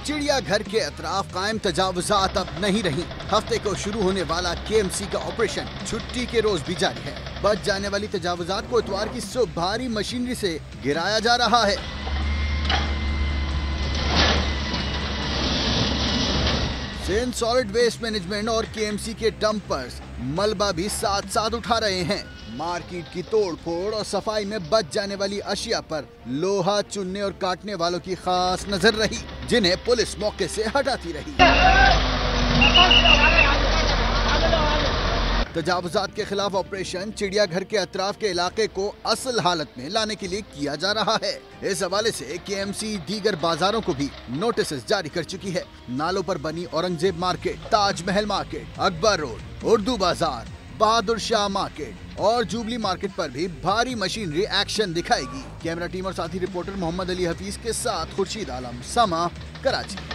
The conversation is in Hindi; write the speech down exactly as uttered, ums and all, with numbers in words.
चिड़ियाघर के अतराफ कायम तजावुजात अब नहीं रही। हफ्ते को शुरू होने वाला के एम सी का ऑपरेशन छुट्टी के रोज भी जारी है। बच जाने वाली तजावुजात को इतवार की सुबह भारी मशीनरी से गिराया जा रहा है। सिंध सॉलिड वेस्ट मैनेजमेंट और के एम सी के डंपर्स मलबा भी साथ साथ उठा रहे हैं। मार्केट की तोड़ फोड़ और सफाई में बच जाने वाली अशिया पर लोहा चुनने और काटने वालों की खास नजर रही, जिन्हें पुलिस मौके से हटाती रही। तजावुजात के खिलाफ ऑपरेशन चिड़ियाघर के अतराफ के इलाके को असल हालत में लाने के लिए किया जा रहा है। इस हवाले से के एम सी दीगर बाजारों को भी नोटिस जारी कर चुकी है। नालों पर बनी Aurangzeb market, Taj Mahal market, Akbar road, Urdu Bazar, Bahadur Shah market और जुबली मार्केट पर भी भारी मशीनरी एक्शन दिखाएगी। कैमरा टीम और साथी रिपोर्टर मोहम्मद अली हफीज के साथ खुर्शीद आलम, समा, कराची।